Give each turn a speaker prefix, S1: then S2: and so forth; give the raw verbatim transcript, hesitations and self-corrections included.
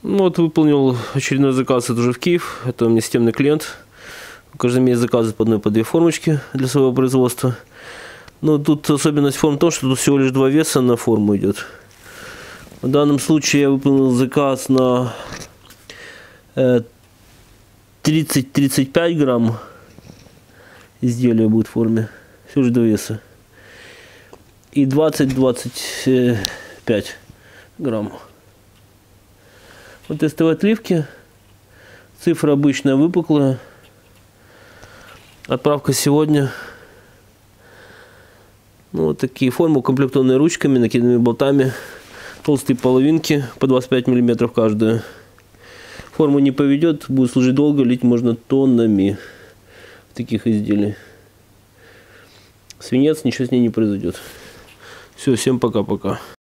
S1: Ну, вот выполнил очередной заказ, это уже в Киев. Это у меня системный клиент. Каждый месяц заказывает по одной, по две формочки для своего производства. Но тут особенность форм в том, что тут всего лишь два веса на форму идет. В данном случае я выполнил заказ на тридцать-тридцать пять грамм. Изделие будет в форме. Всего лишь два веса. И двадцать-двадцать пять грамм. Вот тестовые отливки. Цифра обычная, выпуклая. Отправка сегодня. Ну, вот такие формы, укомплектованные ручками, накидными болтами. Толстые половинки по двадцать пять миллиметров каждая. Форму не поведет, будет служить долго, лить можно тоннами таких изделий. Свинец, ничего с ней не произойдет. Все, всем пока-пока.